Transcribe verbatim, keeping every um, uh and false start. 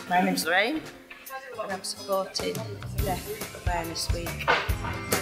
My name's Lorraine and I'm supporting Deaf Awareness Week.